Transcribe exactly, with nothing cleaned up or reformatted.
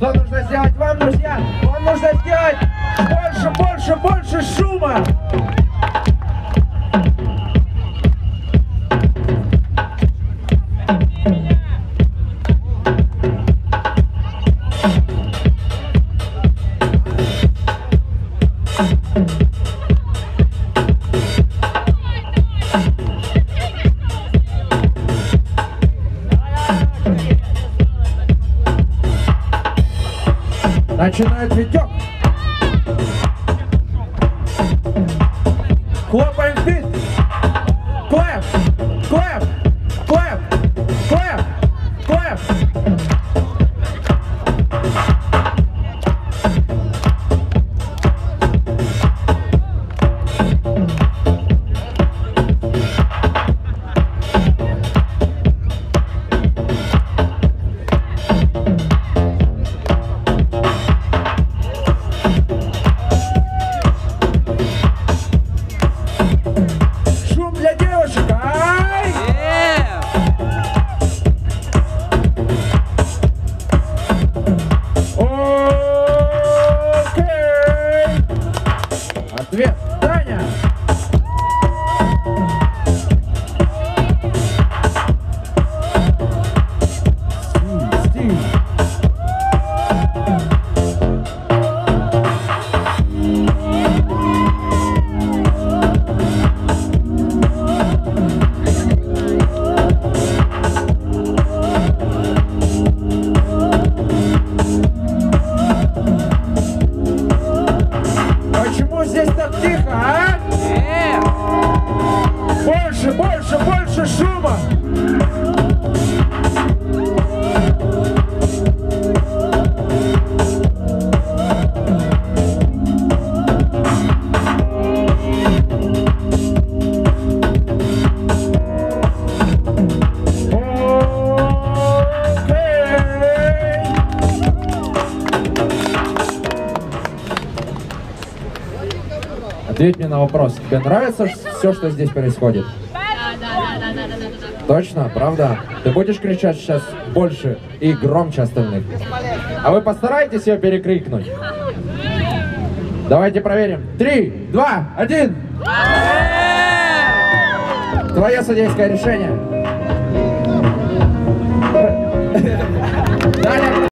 Что нужно сделать вам, друзья? Вам нужно сделать больше, больше, больше шума. Начинает Витек. Хлопаем в бит. Клэп, клэп, клэп, клэп, клэп. Ответ, Таня! Стиль, стиль. Почему здесь так тихо, а? Нет. Больше, больше, больше шума. Ответь мне на вопрос. Тебе нравится все, что здесь происходит? Да, да, да, да, да, да, да. Точно? Правда? Ты будешь кричать сейчас больше и громче остальных? А вы постарайтесь ее перекрикнуть. Давайте проверим. Три, два, один. Твое судейское решение. Далее.